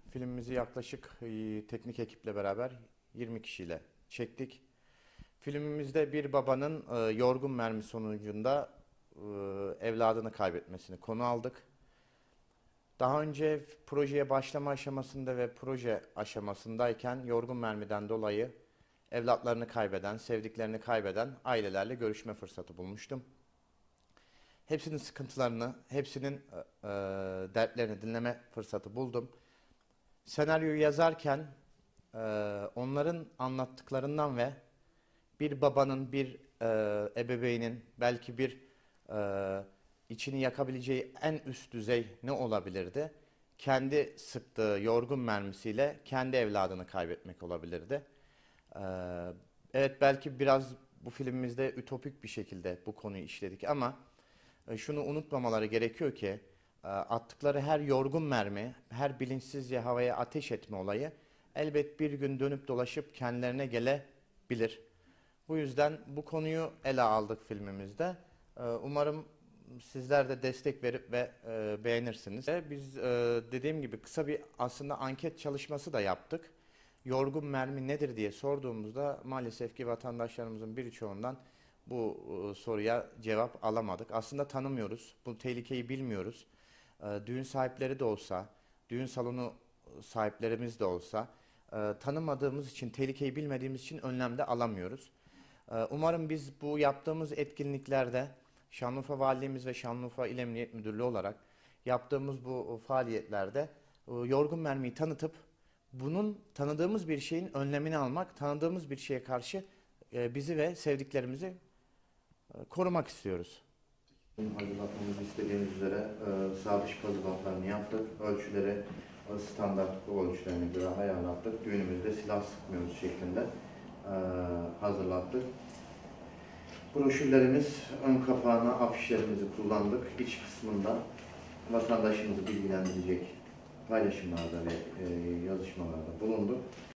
Filmimizi yaklaşık teknik ekiple beraber 20 kişiyle çektik. Filmimizde bir babanın yorgun mermi sonucunda evladını kaybetmesini konu aldık. Daha önce projeye başlama aşamasında ve proje aşamasındayken yorgun mermiden dolayı evlatlarını kaybeden, sevdiklerini kaybeden ailelerle görüşme fırsatı bulmuştum. Hepsinin sıkıntılarını, hepsinin dertlerini dinleme fırsatı buldum. Senaryoyu yazarken onların anlattıklarından ve bir babanın, bir ebeveynin belki bir içini yakabileceği en üst düzey ne olabilirdi? Kendi sıktığı yorgun mermisiyle kendi evladını kaybetmek olabilirdi. E, evet, belki biraz bu filmimizde ütopik bir şekilde bu konuyu işledik ama şunu unutmamaları gerekiyor ki attıkları her yorgun mermi, her bilinçsizce havaya ateş etme olayı elbet bir gün dönüp dolaşıp kendilerine gelebilir. Bu yüzden bu konuyu ele aldık filmimizde. Umarım sizler de destek verip ve beğenirsiniz. Biz dediğim gibi kısa bir aslında anket çalışması da yaptık. Yorgun mermi nedir diye sorduğumuzda maalesef ki vatandaşlarımızın birçoğundan bu soruya cevap alamadık. Aslında tanımıyoruz. Bu tehlikeyi bilmiyoruz. Düğün sahipleri de olsa, düğün salonu sahiplerimiz de olsa tanımadığımız için, tehlikeyi bilmediğimiz için önlem de alamıyoruz. Umarım biz bu yaptığımız etkinliklerde Şanlıurfa Valiliğimiz ve Şanlıurfa İl Emniyet Müdürlüğü olarak yaptığımız bu faaliyetlerde yorgun mermiyi tanıtıp bunun tanıdığımız bir şeyin önlemini almak, tanıdığımız bir şeye karşı bizi ve sevdiklerimizi korumak istiyoruz. Hazırlatmamızı istediğimiz üzere sağ dış pazı bantlarını yaptık. Ölçüleri standart kol ölçülerine göre ayarlattık. Düğünümüzde silah sıkmıyoruz şeklinde hazırlattık. Broşürlerimiz ön kapağına afişlerimizi kullandık. İç kısmında vatandaşımızı bilgilendirecek paylaşımlarda ve yazışmalarda bulunduk.